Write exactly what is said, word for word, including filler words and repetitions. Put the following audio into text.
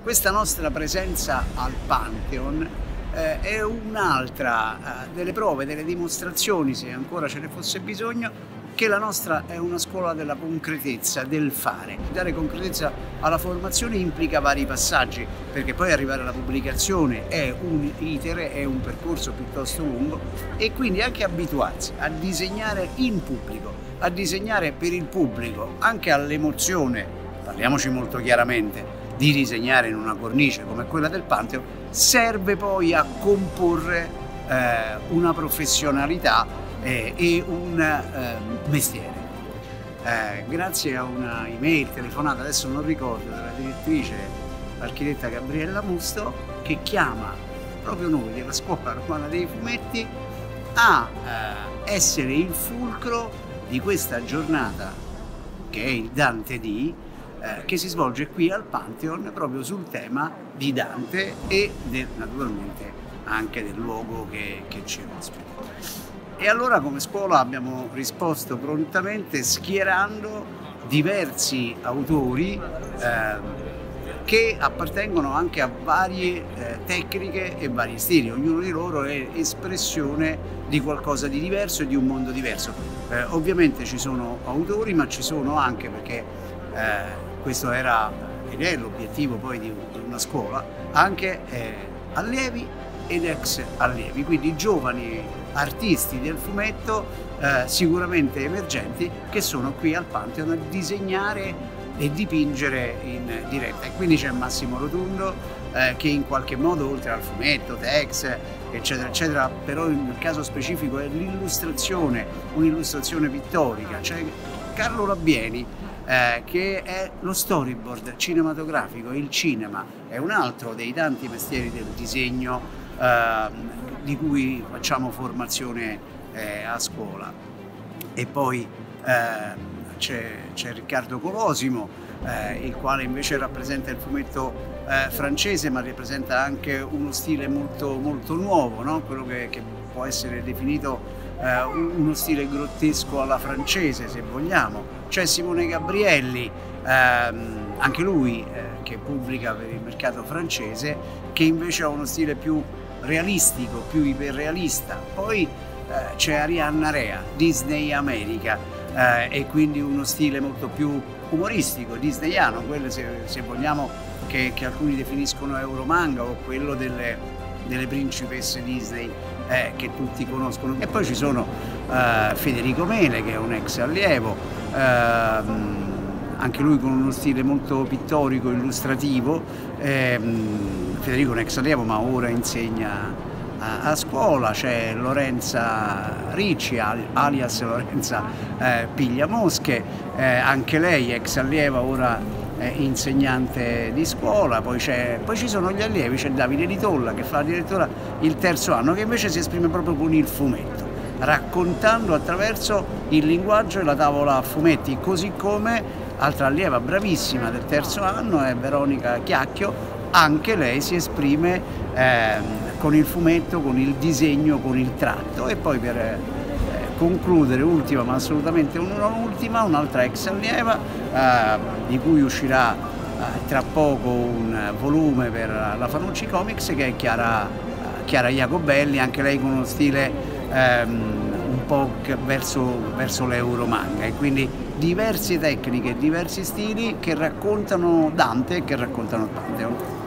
Questa nostra presenza al Pantheon eh, è un'altra eh, delle prove, delle dimostrazioni, se ancora ce ne fosse bisogno, che la nostra è una scuola della concretezza, del fare. Dare concretezza alla formazione implica vari passaggi, perché poi arrivare alla pubblicazione è un iter, è un percorso piuttosto lungo, e quindi anche abituarsi a disegnare in pubblico, a disegnare per il pubblico, anche all'emozione, parliamoci molto chiaramente, di disegnare in una cornice come quella del Pantheon, serve poi a comporre eh, una professionalità eh, e un eh, mestiere. Eh, grazie a una email, telefonata, adesso non ricordo, della direttrice, l'architetta Gabriella Musto, che chiama proprio noi della Scuola Romana dei Fumetti a eh, essere il fulcro di questa giornata che è il Dante D, Eh, che si svolge qui al Pantheon proprio sul tema di Dante e del, naturalmente anche del luogo che, che ci ospita. E allora come scuola abbiamo risposto prontamente schierando diversi autori eh, che appartengono anche a varie eh, tecniche e vari stili, ognuno di loro è espressione di qualcosa di diverso e di un mondo diverso. Eh, ovviamente ci sono autori, ma ci sono anche, perché eh, questo era ed è l'obiettivo poi di una scuola, anche eh, allievi ed ex allievi, quindi giovani artisti del fumetto eh, sicuramente emergenti, che sono qui al Pantheon a disegnare e dipingere in diretta. E quindi c'è Massimo Rotundo eh, che in qualche modo, oltre al fumetto, text, eccetera eccetera, però nel caso specifico è l'illustrazione, un'illustrazione pittorica. C'è Carlo Labbieni Eh, che è lo storyboard cinematografico, il cinema è un altro dei tanti mestieri del disegno eh, di cui facciamo formazione eh, a scuola. E poi eh, c'è Riccardo Colosimo, eh, il quale invece rappresenta il fumetto eh, francese, ma rappresenta anche uno stile molto, molto nuovo, no? Quello che, che può essere definito eh, uno stile grottesco alla francese, se vogliamo. C'è Simone Gabrielli, ehm, anche lui eh, che pubblica per il mercato francese, che invece ha uno stile più realistico, più iperrealista. Poi eh, c'è Arianna Rea, Disney America, eh, e quindi uno stile molto più umoristico, disneyano, quello se, se vogliamo che, che alcuni definiscono euromanga, o quello delle, delle principesse Disney eh, che tutti conoscono. E poi ci sono eh, Federico Mele, che è un ex allievo, eh, anche lui con uno stile molto pittorico, illustrativo. eh, Federico è un ex allievo ma ora insegna a, a scuola. C'è Lorenza Ricci, alias Lorenza eh, Pigliamosche, eh, anche lei ex allieva, ora eh, insegnante di scuola. Poi, poi ci sono gli allievi, c'è Davide Di Tolla che fa addirittura il terzo anno, che invece si esprime proprio con il fumetto, raccontando attraverso il linguaggio e la tavola a fumetti, così come altra allieva bravissima del terzo anno è Veronica Chiacchio, anche lei si esprime eh, con il fumetto, con il disegno, con il tratto. E poi per eh, concludere, ultima ma assolutamente non ultima, un'altra ex allieva eh, di cui uscirà eh, tra poco un volume per la Fanucci Comics, che è Chiara, Chiara Jacobelli, anche lei con uno stile ehm, un po' verso, verso l'euromanga, e quindi diverse tecniche, diversi stili che raccontano Dante e che raccontano il Pantheon.